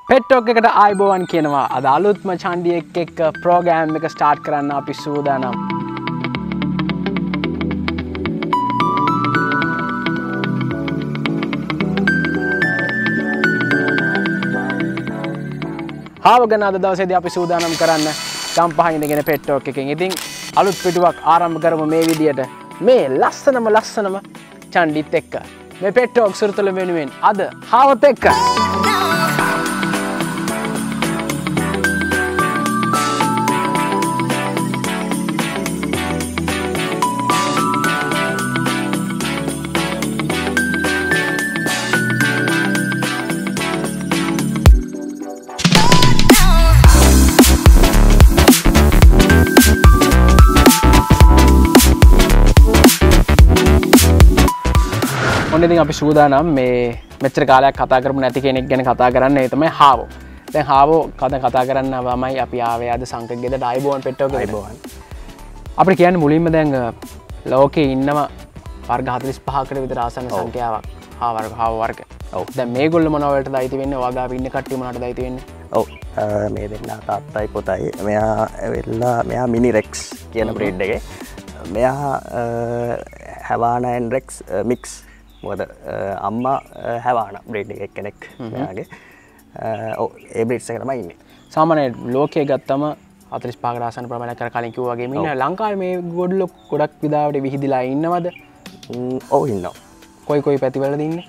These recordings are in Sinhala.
පෙට්ටොක් එකට ආයිබෝවන් කියනවා. අද අලුත්ම චණ්ඩියෙක් එක්ක ප්‍රෝග්‍රෑම් එක ස්ටාර්ට් කරන්න අපි සූදානම්. හාව ගැන අද දවසේදී අපි සූදානම් කරන්න ගම් පහ ඉඳගෙන පෙට්ටොක් එකකින්. ඉතින් අලුත් පිටුවක් ආරම්භ කරමු මේ විදියට. මේ ලස්සනම චණ්ඩිත් එක්ක. මේ පෙට්ටොක් සුරතල වෙනුවෙන් අද හාවත් එක්ක. ඉතින් අපි සූදානම් මේ මෙච්චර කාලයක් කතා කරමු නැති කෙනෙක් ගැන කතා කරන්න. ඒ තමයි හාවෝ. දැන් හාවෝ කතා කරන්න වමයි අපි ආවේ අද සංකේත ගෙදරට ආයිබෝවන් පෙට්ටෝක ආයිබෝවන්. අපිට කියන්නේ මුලින්ම දැන් ලෝකේ ඉන්නවා වර්ග 45කට විතර ආසන්න සංඛ්‍යාවක් හාව වර්ග. ඔව්. දැන් මේගොල්ලෝ මොනවා වලටද අයිති වෙන්නේ? වගාව ඉන්න කට්ටිය මොනවටද අයිති වෙන්නේ? ඔව්. මේ දෙන්නා තාත්තයි පුතයි. මෙයා මිනි රෙක්ස් කියන බ්‍රීඩ් එකේ. මෙයා හැවානා ඇන් රෙක්ස් මික්ස්. මොකද අම්මා හැවාන බ්‍රීඩ් එකක් කෙනෙක් මෙයාගේ. ඔව් ඒ බ්‍රීඩ්ස් එක තමයි ඉන්නේ. සාමාන්‍යයෙන් ලෝකයේ ගත්තම 45කට ආසන්න ප්‍රමාණයක් කර කලින් කිව්වා වගේ ඉන්න ලංකාවේ මේ ගොඩලොක් ගොඩක් විදාවට විහිදිලා ඉන්නවද? ඔව් ඉන්නවා. කොයි පැතිවලද ඉන්නේ?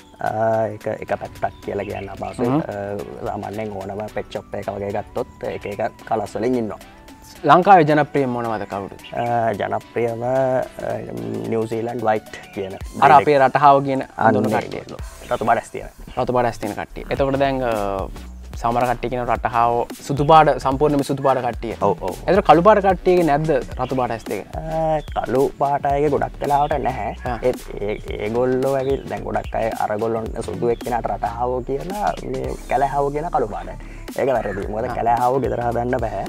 එක පැත්තක් කියලා කියන්න අපහසුයි. සාමාන්‍යයෙන් ඕනම පෙට් ෂොප් එකක වගේ ගත්තොත් එක කලස් වලින් ඉන්නවා. ලංකාවේ ජනප්‍රිය මොනවද කවුද? ජනප්‍රියම නිව්සීලන්ඩ් වයිට් කියන අර අපේ රටහාව කියන අඳුන කට්ටිය. රතු බඩස් තියෙන. රතු බඩස් තියෙන කට්ටිය. එතකොට දැන් සමහර කට්ටිය කියන රටහාව සුදු පාට සම්පූර්ණයෙන්ම සුදු පාට කට්ටිය. ඔව් ඔව්. එතකොට කළු පාට කට්ටියගේ නැද්ද රතු බඩස් දෙක? කළු පාට අයගේ ගොඩක් වෙලාවට නැහැ. ඒගොල්ලෝ ඇවිත් දැන් ගොඩක් අය අරගොල්ලොන් සුදු එක්කෙනාට රටහාව කියලා මේ කැලෑහාව කියන කළු පාටයි. ඒක වැරදි. මොකද කැලෑහාව ගෙදර හදන්න බෑ.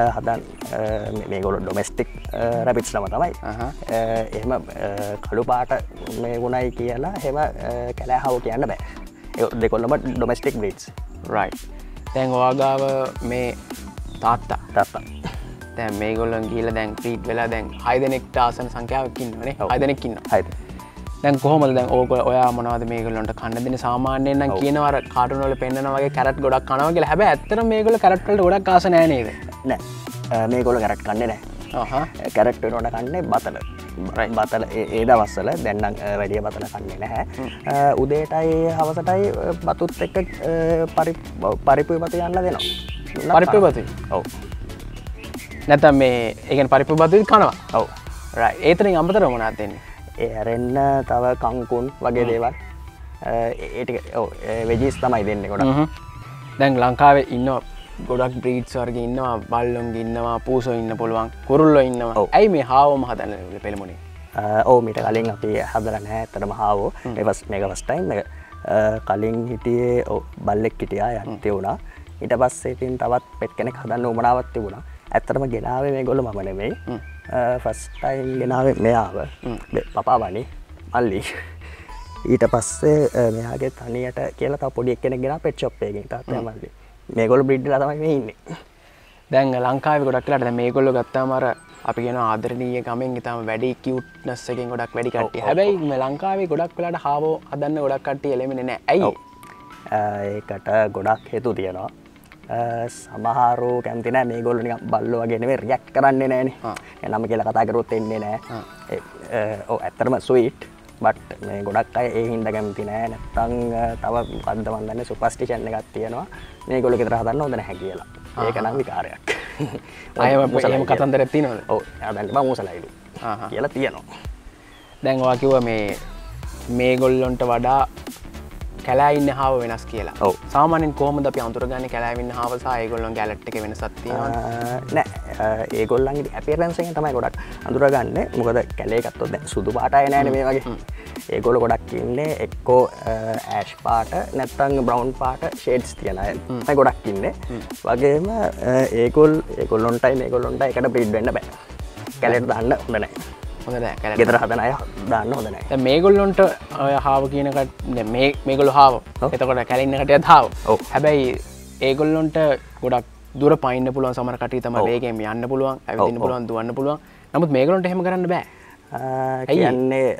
මේගොල්ලෝ ඩොමෙස්ටික් රැබිට්ස් නම තමයි. එහෙම කළු පාට මේ ගුණයි කියලා එහෙම කැලෑහාව කියන්න බෑ. ඒ දෙකොල්ලම ඩොමෙස්ටික් බ්‍රීඩ්ස්. රයිට්. දැන් ඔයාගාව මේ තාත්තා දැන් මේගොල්ලන් ගිහිල්ලා දැන් ට්‍රීට් වෙලා දැන් 6 දෙනෙක්ට ආසන සංඛ්‍යාවක් ඉන්නවනේ. 6 දෙනෙක් ඉන්නවා. 6 දෙනෙක්. දැන් කොහොමද දැන් ඔයා මොනවද මේගොල්ලන්ට කන්න දෙන්නේ? සාමාන්‍යයෙන් නම් කියනවා අර කාටුන් වල පෙන්නනා වගේ කැරට් ගොඩක් කනවා කියලා. හැබැයි ඇත්තටම මේගොල්ලෝ කැරට් වලට ගොඩක් ආස නැහැ නේද? නෑ. මේගොල්ලෝ කැරට් කන්නේ නෑ. කැරට් වෙනකොට කන්නේ බතල. බතල ඒ දවස්වල දැන් නම් වැඩි බතල කන්නේ නැහැ. උදේටයි හවසටයි බතුත් එක්ක පරිප්පු බත යන්න දෙනවා. පරිප්පු බත? ඔව්. නැත්නම් මේ ඒ කියන්නේ පරිප්පු බත කනවා? ඔව්. රයිට්. ඒතරින් අමතරව මොනවද දෙන්නේ? ඒ හැරෙන්න තව කංකුන් වගේ දේවල් ඒ ටික ඔව් වෙජිස් තමයි දෙන්නේ ගොඩක්. දැන් ලංකාවේ ඉන්න ගොඩක් බ්‍රීඩ්ස් වර්ග ඉන්නවා, බල්ලොන්ගේ ඉන්නවා, පූසෝ ඉන්න පුළුවන්, කුරුල්ලෝ ඉන්නවා. ඇයි මේ හාවම හදන්න පෙළඹුණේ? ඔව් මීට කලින් අපි හදලා නැහැ ඇත්තටම හාවෝ. මේක ෆස්ට් ටයිම් එක. කලින් හිටියේ ඔව් බල්ලෙක් හිටියා යන්තේ වුණා. ඊට පස්සේ ඉතින් තවත් පෙට් කෙනෙක් හදන්න උවමනාවක් තිබුණා. ඇත්තටම ගෙනාවේ මේගොල්ලෝ මම නෙමෙයි. ෆස්ට් ටයිම් ගෙනාවේ මෙයාව. පපා වනි මල්ලි. ඊට පස්සේ මෙයාගේ තනියට කියලා තව පොඩි එක්කෙනෙක් ගෙනා පෙට් ෂොප් එකකින් තාත්තා මල්ලි. මේගොල්ලෝ බ්‍රීඩ්ලා තමයි මේ ඉන්නේ. දැන් ලංකාවේ ගොඩක් වෙලාට දැන් මේගොල්ලෝ ගත්තාම අර අපි කියන ආදරණීය ගමෙන් ඊටම වැඩි කියුට්නස් එකෙන් ගොඩක් වැඩි කට්ටිය. හැබැයි මේ ලංකාවේ ගොඩක් වෙලාට හාවෝ හදන්න ගොඩක් කට්ටිය එළෙන්නේ නැහැ. ඇයි? ඒකට ගොඩක් හේතු තියෙනවා. සමහරෝ කැමති නැහැ මේගොල්ලෝ නිකන් බල්ලෝ වගේ නෙමෙයි රියැක්ට් කරන්නේ නැහනේ. නම කියලා කතා කරුවොත් එන්නේ නැහැ. ඔව් ඇත්තටම ස්වීට් බට් මේ ගොඩක් අය ඒ හින්දා කැමති නැහැ. නැත්තම් තව මොකද්ද මන් දන්නේ සුපර්ස්ටිෂන් එකක් තියෙනවා. මේගොල්ලෝ ගෙදර හදන්න හොඳ නැහැ කියලා. ඒක නම් විකාරයක්. අයම කතන්දරයක් තියෙනවද? ඔව්. එයා දැන් බා මූසලයිලු. කියලා තියෙනවා. දැන් ඔයා කිව්වා මේගොල්ලොන්ට වඩා කැලෑ ඉන්න හාව වෙනස් කියලා. ඔව්. සාමාන්‍යයෙන් කොහොමද අපි අඳුරගන්නේ කැලෑ ඉන්න හාව සහ ඒගොල්ලන්ගේ ඇලර්ට් එකේ වෙනසක් තියෙනවද? නෑ. ඒගොල්ලන්ගේ අපියරන්ස් එකෙන් තමයි ගොඩක් අඳුරගන්නේ. මොකද කැලේ ගත්තොත් දැන් සුදු පාට අය නෑනේ මේ වගේ. ඒගොල්ලෝ ගොඩක් ඉන්නේ එක්කෝ ඇෂ් පාට නැත්නම් බ්‍රවුන් පාට ෂේඩ්ස් තියන අය. තමයි ගොඩක් ඉන්නේ. වගේම ඒගොල්ලොන්ටයි මේගොල්ලොන්ටයි එකට බ්‍රීඩ් වෙන්න බෑ. කැලේට දාන්න හොඳ නෑ. හොඳ නෑ. ගෙදර හදන අය දාන්න හොඳ නෑ. දැන් මේගොල්ලොන්ට ඔය හාව කියන කට මේගොල්ලෝ හාව. එතකොට කැලේ ඉන්න කටියත් හාව. හැබැයි ඒගොල්ලොන්ට ගොඩක් දුර පයින්න පුළුවන් සමහර කට්ටිය තමයි වේගයෙන් යන්න පුළුවන් ඇවිදින්න පුළුවන් දුවන්න පුළුවන් නමුත් මේගොල්ලොන්ට එහෙම කරන්න බෑ කියන්නේ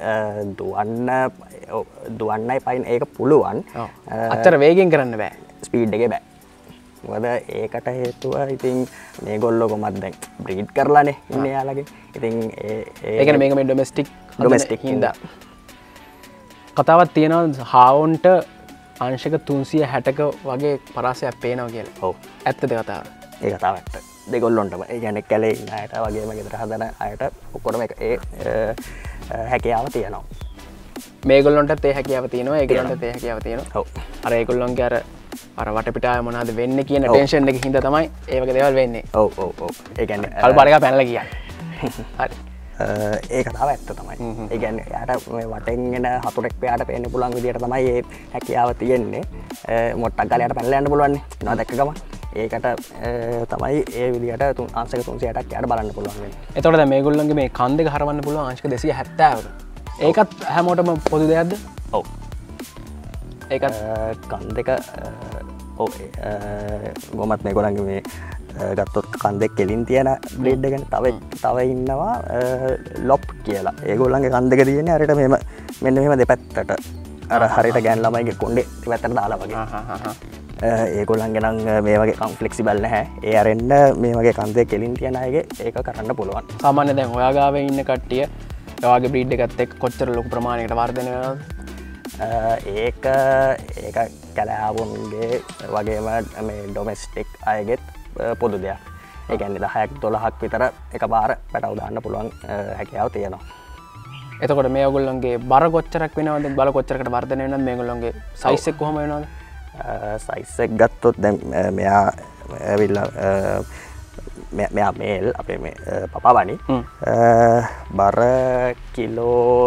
දුවන්නයි පයින් ඒක පුළුවන් අච්චර වේගෙන් කරන්න බෑ ස්පීඩ් එක බෑ මොකද ඒකට හේතුව ඉතින් මේගොල්ලෝ කොහමද දැන් බ්‍රීඩ් කරලානේ ඉන්නේ යාළගේ ඉතින් ඒ කියන්නේ මේක මේ ඩොමෙස්ටික් හින්දා කතාවක් තියෙනවා හාවොන්ට අංශක 360ක වගේ පරාසයක් පේනවා කියලා. ඔව්. ඇත්තද කතාව? ඒ කතාව ඇත්ත. දෙගොල්ලොන්ටම. ඒ කියන්නේ කැලේ ඉන්න අයට වගේම ගෙදර හදන අයට ඔක්කොටම හැකියාව තියෙනවා. මේගොල්ලොන්ටත් ඒ හැකියාව තියෙනවා. ඒගොල්ලොන්ටත් ඒ හැකියාව තියෙනවා. ඔව්. අර ඒගොල්ලොන්ගේ අර වටපිටාවේ මොනවද වෙන්නේ කියන ටෙන්ෂන් එකකින් හින්දා තමයි ඒ වගේ දේවල් වෙන්නේ. ඔව් ඔව් ඔව්. ඒ කියන්නේ කල්පාරක පැනලා කියන්නේ. හරි. ඒ කතාව ඇත්ත තමයි. ඒ කියන්නේ යාට මේ වටෙන් එන හතුරෙක් එයාට පේන්න පුළුවන් විදියට තමයි මේ හැකියාව තියෙන්නේ. මොට්ටක් ගාලා යාට පැනලා යන්න පුළුවන් නේ. නෝ දැක්ක ගමන්. ඒකට තමයි ඒ විදියට අංශක 360ක් යාට බලන්න පුළුවන් වෙන්නේ. එතකොට දැන් මේගොල්ලන්ගේ මේ කන් දෙක හරවන්න පුළුවන් අංශක 270කට. ඒකත් හැමෝටම පොදු දෙයක්ද? ඔව්. ඒකත් කන් දෙක ඔව් කොහොමත් මේගොල්ලන්ගේ මේ ගත්තොත් කන් දෙක කෙලින් තියෙන බ්ලේඩ් එක ගැන තව ඉන්නවා ලොප් කියලා. ඒගොල්ලන්ගේ කන් දෙක තියෙන්නේ හරියට මෙහෙම මෙන්න මෙහෙම දෙපැත්තට අර හරියට ගෑන් ළමයිගේ කොණ්ඩේ දෙපැත්තට දාලා වගේ. ඒගොල්ලන්ගේ නම් මේ වගේ කම් ෆ්ලෙක්සිබල් නැහැ. ඒ අරෙන්න මේ වගේ කන් දෙක කෙලින් තියෙන අයගේ ඒක කරන්න පුළුවන්. සාමාන්‍ය දැන් ඔයා ගාවේ ඉන්න කට්ටිය ඔයාගේ බ්‍රීඩ් එකත් එක්ක කොච්චර ලොකු ප්‍රමාණයකට වර්ධනය වෙනවද? ඒක කැලෑවුන්ගේ වගේම මේ ඩොමෙස්ටික් අයගෙත් පොදු දෙයක්. ඒ කියන්නේ 10ක් 12ක් විතර එකපාර පැටව දාන්න පුළුවන් හැකියාව තියෙනවා. එතකොට මේ ඔයගොල්ලන්ගේ බර කොච්චරක් වෙනවද? බල කොච්චරකට වර්ධනය වෙනවද? මේගොල්ලන්ගේ සයිස් එක කොහොම වෙනවද? සයිස් එක ගත්තොත් දැන් මෙයා ඇවිල්ලා මෙයා මේල් අපේ මේ පපාවනි බර කිලෝ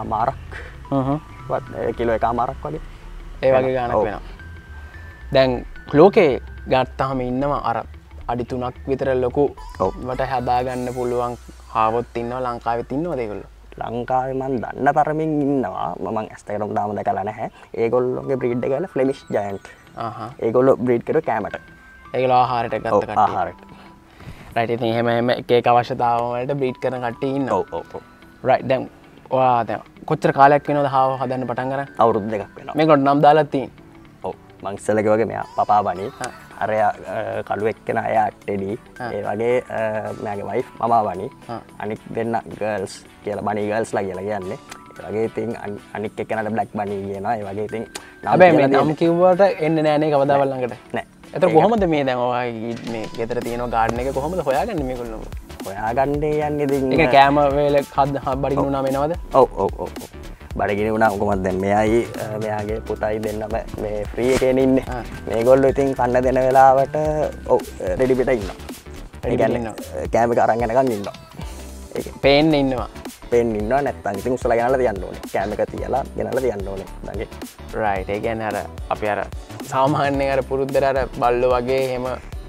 2.5ක් කිලෝ 1.5ක් වගේ ඒ වගේ ගානක් වෙනවා. දැන් ලෝකේ ගත්තාම ඉන්නවා අර අඩි 3ක් විතර ලොකු වට හදාගන්න පුළුවන් හාවොත් ඉන්නවා ලංකාවෙත් ඉන්නවද ඒගොල්ලෝ? ලංකාවේ මම දන්න තරමින් ඉන්නවා. මම ඇස් දෙකටම දාම දැකලා නැහැ. ඒගොල්ලෝගේ බ්‍රීඩ් එක ගාලා ෆ්ලෙමිෂ් ජයන්ට්. ඒගොල්ලෝ බ්‍රීඩ් කරුවේ කැමට. ඒගොල්ලෝ ආහාරයට ගත්ත කට්ටිය. ආහාරයට. රයිට් ඉතින් එහෙම එක එක අවශ්‍යතාව වලට බ්‍රීඩ් කරන කට්ටිය ඉන්නවා. ඔව් ඔව්. රයිට් දැන් ඔයා දැන් කොච්චර කාලයක් වෙනවද හාව හදන්න පටන් ගන්න? අවුරුදු 2ක් වෙනවා. මේකට නම් දාලා තියෙන්නේ. ඔව් මං ඉස්සෙල්ලා වගේ මෙයා පපාවනි. අරයා කළු එක්කෙන අයා ටෙඩි. ඒ වගේ මෙයාගේ වයිෆ් මමාවනි. අනිත් දෙන්න ගර්ල්ස් කියලා බනි ගර්ල්ස්ලා කියලා කියන්නේ. ඒ වගේ ඉතින් අනිත් එක්කෙනාට බ්ලැක් බනි කියනවා. ඒ වගේ ඉතින් හැබැයි මේ නම් කිව්වට එන්නේ නෑ නේ කවදාවත් ළඟට. නෑ. එතකොට කොහොමද මේ දැන් ඔයාගේ මේ ගෙදර තියෙන ගාඩන් එක කොහොමද හොයාගන්නේ මේගොල්ලෝ? හොයාගන්නේ යන්නේ ඉතින් ඒක කෑම වේල බඩගිනි වුණා වෙනවද? ඔව් ඔව් ඔව්. බඩගිනි වුණා කොහොමද දැන් මෙයයි මෙයාගේ පුතයි දෙන්නම මේ ෆ්‍රී එකේනේ ඉන්නේ. මේගොල්ලෝ ඉතින් කන්න දෙන වෙලාවට ඔව් රෙඩි පිට ඉන්නවා. ඒ කියන්නේ කෑම එක අරන් යනකම් ඉන්නවා. ඒක පේන්නේ ඉන්නවා. පේන්නේ ඉන්නවා නැත්තම් ඉතින් උස්සලා ගෙනල්ලා තියන්න ඕනේ. කෑම එක තියලා ගෙනල්ලා තියන්න ඕනේ. නැගේ. රයිට්. ඒ කියන්නේ අර අපි අර සාමාන්‍යයෙන් අර පුරුද්දට අර බල්ලෝ වගේ එහෙම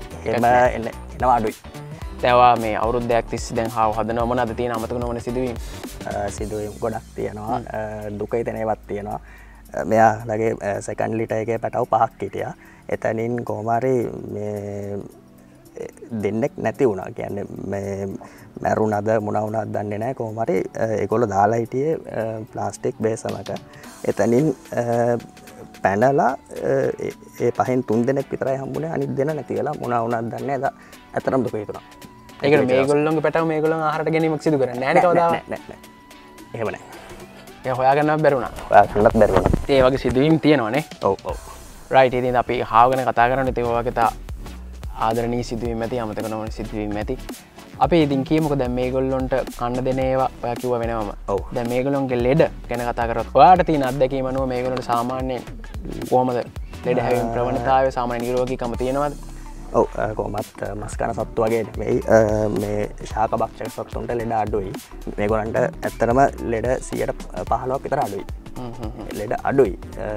එනවා අඩුයි. දැන්වා මේ අවුරුද්දයක් තිස්සේ දැන් හාව හදනවා මොනවද තියෙන අමතක නොවන සිදුවීම්? සිදුවීම් ගොඩක් තියෙනවා. දුක හිතෙන ඒවාත් තියෙනවා. මෙයාලගේ සෙකන්ඩ් ලිටර් එකේ පැටව 5ක් හිටියා. එතනින් කොහොම හරි මේ දෙන්නෙක් නැති වුණා. කියන්නේ මේ මැරුණාද මොනවා වුණාද දන්නේ නැහැ. කොහොම හරි ඒගොල්ලෝ දාලා හිටියේ ප්ලාස්ටික් බේසමක. එතනින් පැනලා ඒ පහෙන් 3 දෙනෙක් විතරයි හම්බුනේ. අනිත් දෙන නැති වෙලා මොනවා වුණාද දන්නේ නැහැ. ඇත්තටම දුක හිතුණා. ඒකට මේගොල්ලෝගේ පැටව මේගොල්ලෝන් ආහාරයට ගැනීමක් සිදු කරන්නේ නැහැ නේ කවදාවත්. නෑ. එහෙම නෑ. ඒක හොයාගන්නවත් බැරි වුණා. හොයාගන්නත් බැරි වුණා. ඒ වගේ සිදුවීම් තියෙනවානේ. ඔව් ඔව්. රයිට්. ඉතින් අපි හාව ගැන කතා කරන්නේ ඉතින් ඔය වගේ තා ආදරණීය සිදුවීම් ඇති අමතක නොවන සිදුවීම් ඇති. අපි ඉතින් කියමුකෝ දැන් මේගොල්ලොන්ට කන්න දෙන ඒවා ඔයා කිව්වා වෙනවම. ඔව්. දැන් මේගොල්ලොන්ගේ ලෙඩ ගැන කතා කරොත් ඔයාට තියෙන අත්දැකීම අනුව මේගොල්ලොන්ට සාමාන්‍යයෙන් කොහමද ලෙඩ හැවීම ප්‍රවණතාවය සාමාන්‍ය නිරෝගීකම තියෙනවද? ඔව් කොහොමත් මස් කන සත්තු වගේ නෙමෙයි මේ ශාක භක්ෂක සත්තුන්ට ලෙඩ අඩුයි. මේගොල්ලන්ට ඇත්තටම ලෙඩ 15ක් විතර අඩුයි. ලෙඩ අඩුයි.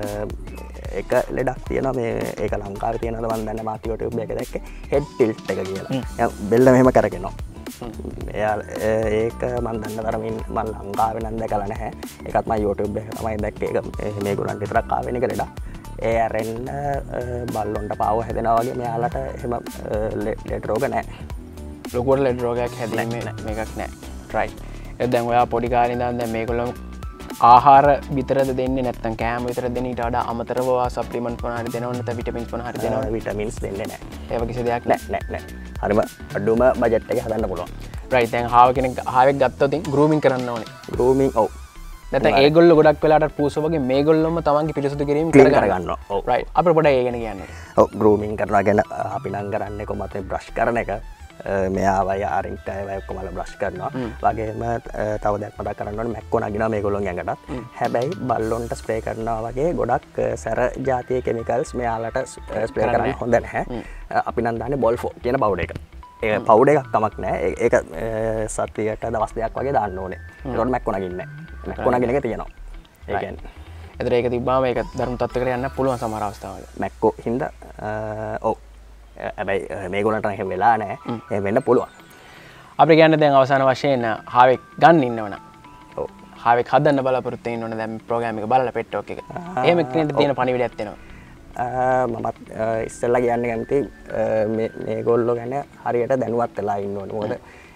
එක ලෙඩක් තියෙනවා මේ ඒක ලංකාවේ තියෙනවද මන් දන්නේ මාත් YouTube එකේ දැක්කේ හෙඩ් ටිල්ට් එක කියලා. බෙල්ල මෙහෙම කරගෙනවා. එයා ඒක මන් දන්න තරමින් මම ලංකාවේ නම් දැකලා නැහැ. ඒකත් මම YouTube එකේ තමයි දැක්කේ. ඒක මේගොල්ලන්ට විතරක් ආවෙන එක ලෙඩක්. ඒ ඇරෙන්න බල්ලොන්ට පාව හැදෙනවා වගේ මෙයාලට එහෙම ලෙඩ රෝග නැහැ. ලොකුවට ලෙඩ රෝගයක් හැදීමේ මේකක් නැහැ. රයිට්. ඒක දැන් ඔයා පොඩි කාලේ ඉඳන් දැන් මේගොල්ලෝ ආහාර විතරද දෙන්නේ නැත්නම් කෑම විතරද දෙන්නේ ඊට වඩා අමතරව ඔයා සප්ලිමන්ට් මොනවා හරි දෙනවද නැත්නම් විටමින්ස් මොනවා හරි දෙනවද? විටමින්ස් දෙන්නේ නැහැ. ඒ වගේ කිසි දෙයක් නැහැ. හරිම අඩුම බජට් එක හදන්න පුළුවන්. රයිට්. දැන් හාවෙක් ගත්තොත් ගෲමින් කරන්න ඕනේ. ගෲමින් ඔව්. නැත්නම් ඒගොල්ලෝ ගොඩක් වෙලාට පූසෝ වගේ මේගොල්ලොම තමන්ගේ පිරිසුදු කිරීම කරගන්නවා. ඔව්. රයිට්. අපිට පොඩ්ඩක් ඒ ගැන කියන්න. ඔව් ගෲමින් කරනවා ගැන අපි නම් කරන්නේ කොහොමද බ්‍රෂ් කරන එක. මෙයාවයි ආරින්ට අයවයි ඔක්කොම බ්‍රෂ් කරනවා. වගේම තව දෙයක් මතක් කරන්න ඕනේ මැක්කෝ නගිනවා මේගොල්ලොන් ඇඟටත්. හැබැයි බල්ලොන්ට ස්ප්‍රේ කරනවා වගේ ගොඩක් සැර ජාතිය කෙමිකල්ස් මෙයාලට ස්ප්‍රේ කරන්න හොඳ නැහැ. අපි නම් දාන්නේ බොල්ෆෝ කියන පවුඩර් එක. ඒ පවුඩර් එකක් කමක් නැහැ. ඒක සතියට දවස් දෙකක් වගේ දාන්න ඕනේ. ඒකට මැක්කෝ නගින්නේ නැහැ. මැක්කෝ නගින එක තියෙනවා. ඒ කියන්නේ. ඒතර ඒක තිබ්බාම ඒක ධර්ම තත්ත්වයකට යන්න පුළුවන් සමහර අවස්ථාවල. මැක්කෝ හින්දා ඔව් හැබැයි මේගොල්ලන්ට එහෙම වෙලා නැහැ. එහෙම වෙන්න පුළුවන්. අපිට කියන්න දැන් අවසාන වශයෙන් හාවෙක් ගන්න ඉන්නවනම්. ඔව්. හාවෙක් හදන්න බලාපොරොත්තු වෙන්න ඕන දැන් ප්‍රෝග්‍රෑම් එක බලලා පෙට්ටෝක් එක. එහෙම කෙනෙක්ට තියෙන පණිවිඩයක් තියෙනවා. මමත් ඉස්සෙල්ලා කියන්න කැමති මේගොල්ලෝ ගැන හරියට දැනුවත් වෙලා ඉන්න ඕනේ. මොකද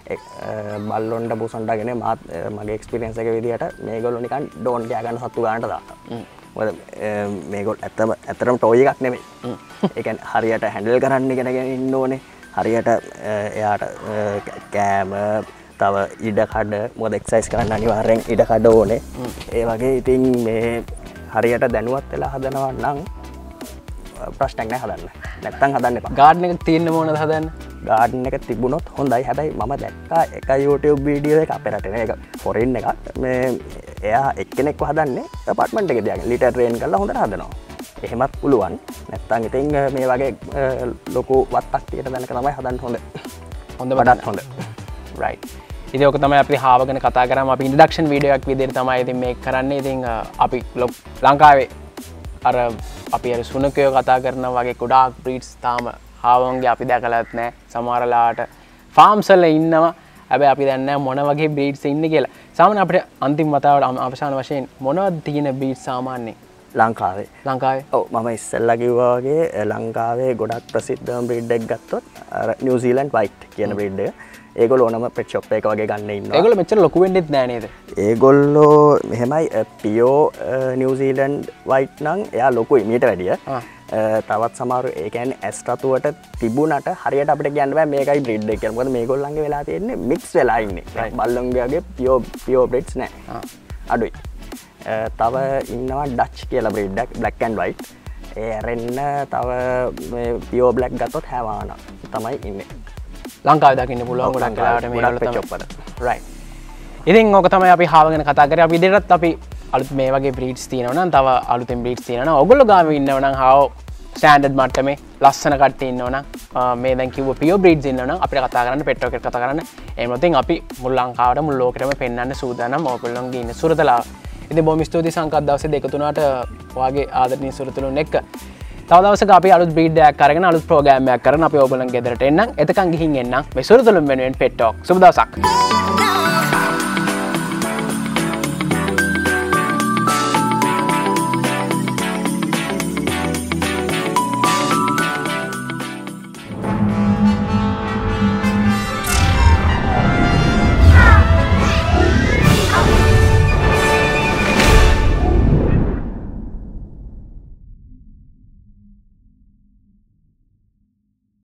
බල්ලොන්ට බුසොන්ඩගෙන මාත් මගේ එක්ස්පීරියන්ස් එක විදිහට මේගොල්ලෝ නිකන් ඩෝන් ගෑ ගන්න සතු ගන්නට දානවා. මොකද මේගොල්ලෝ ඇත්තටම ටොයි එකක් නෙමෙයි. ඒ කියන්නේ හරියට හැන්ඩල් කරන්න ඉගෙනගෙන ඉන්න ඕනේ. හරියට එයාට කෑම තව ඉඩ කඩ මොකද එක්සර්සයිස් කරන්න අනිවාර්යෙන් ඉඩ කඩ ඕනේ. ඒ වගේ ඉතින් මේ හරියට දැනුවත් වෙලා හදනවා නම් ප්‍රශ්නයක් නැහැ හදන්න. නැත්තම් හදන්න එපා. ගාඩන් එක තියෙන්න ඕනද හදන්න? ගාඩන් එක තිබුණොත් හොඳයි. හැබැයි මම දැක්කා එක YouTube වීඩියෝ එක අපේ රටේ ඒක ෆොරින් එකක් මේ එයා එක්කෙනෙක්ව හදන්නේ අපාර්ට්මන්ට් එකේ තියාගෙන ලීටර් ට්‍රේන් කරලා හොඳට හදනවා. එහෙමත් පුළුවන්. නැත්තම් ඉතින් මේ වගේ ලොකු වත්තක් තියෙන දැනක තමයි හදන්න හොඳ. වඩාත් හොඳ. රයිට්. ඉතින් ඔක තමයි අපි හාව ගැන කතා කරාම අපි ඉන්ට්‍රොඩක්ෂන් වීඩියෝ එකක් විදිහට තමයි ඉතින් මේක කරන්නේ. ඉතින් අපි ලංකාවේ අර අපි අර සුනකයෝ කතා කරන වගේ ගොඩාක් බ්‍රීඩ්ස් තාම හාවන්ගේ අපි දැකලත් නැහැ. සමහරලාට ෆාම්ස් වල ඉන්නවා. හැබැයි අපි දන්නේ නැහැ මොන වගේ බ්‍රීඩ්ස් ඉන්නේ කියලා. සාමාන්‍ය අපිට අන්තිම වතාවට අවසාන වශයෙන් මොනවද තියෙන බ්‍රීඩ්ස් සාමාන්‍යයෙන් ලංකාවේ ඔව් මම ඉස්සෙල්ලා කිව්වා වගේ ලංකාවේ ගොඩක් ප්‍රසිද්ධම බ්‍රීඩ් එකක් ගත්තොත් අර නිව්සීලන්ඩ් වයිට් කියන බ්‍රීඩ් එක. ඒගොල්ලෝ ඕනම පෙට් ෂොප් එක වගේ ගන්න ඉන්නවා. ඒගොල්ලෝ මෙච්චර ලොකු වෙන්නෙත් නෑ නේද? ඒගොල්ලෝ මෙහෙමයි පියෝ නිව්සීලන්ඩ් වයිට් නම් එයා ලොකුයි මීට වැඩිය. තවත් සමහර ඒ කියන්නේ ඇස් රතුවට තිබුණට හරියට අපිට කියන්න බෑ මේකයි බ්‍රීඩ් එක කියලා. මොකද මේගොල්ලන්ගේ වෙලා තියෙන්නේ මික්ස් වෙලා ඉන්නේ. බල්ලොන්ගේ වගේ පියෝ බ්‍රීඩ්ස් නෑ. අඩුයි. තව ඉන්නවා ඩච් කියලා බ්‍රීඩ් එකක් බ්ලැක් ඇන්ඩ් වයිට්. ඒ ඇරෙන්න තව මේ පියෝ බ්ලැක් ගත්තොත් හැවානා තමයි ඉන්නේ. ලංකාවේ දකින්න පුළුවන් ගොඩක් වෙලාවට මේගොල්ලෝ තමයි චොප්පර. රයිට්. ඉතින් ඕක තමයි අපි හාව ගැන කතා කරේ. අපි ඉදිරියටත් අපි අලුත් මේ වගේ බ්‍රීඩ්ස් තියෙනවා නම් තව අලුතෙන් බ්‍රීඩ්ස් තියෙනවා නම් ඔයගොල්ලෝ ගාව ඉන්නව නම් හාව ස්ටෑන්ඩඩ් මට්ටමේ ලස්සන කට්ටිය ඉන්නව නම් මේ දැන් කිව්ව පියෝ බ්‍රීඩ්ස් ඉන්නව නම් අපිට කතා කරන්න පෙට්ටෝ එකට කතා කරන්න. එහෙම නැත්නම් අපි මුළු ලංකාවට මුළු ලෝකෙටම පෙන්වන්න සූදානම් ඔයගොල්ලෝන්ගේ ඉන්න සුරතලාව. ඉතින් බොහොම ස්තුතියි සංකත් දවසේ 2-3ට ඔයාගේ ආදරණීය සුරතලුන් එක්ක තව දවසක අපි අලුත් බ්‍රීඩ් එකක් අරගෙන අලුත් ප්‍රෝග්‍රෑම් එකක් කරන අපි ඔයගොල්ලන් ගෙදරට එන්නම්. එතකන් ගිහින් එන්නම්. මේ සුරතලුන් වෙනුවෙන් පෙට් ටොක්. සුබ දවසක්.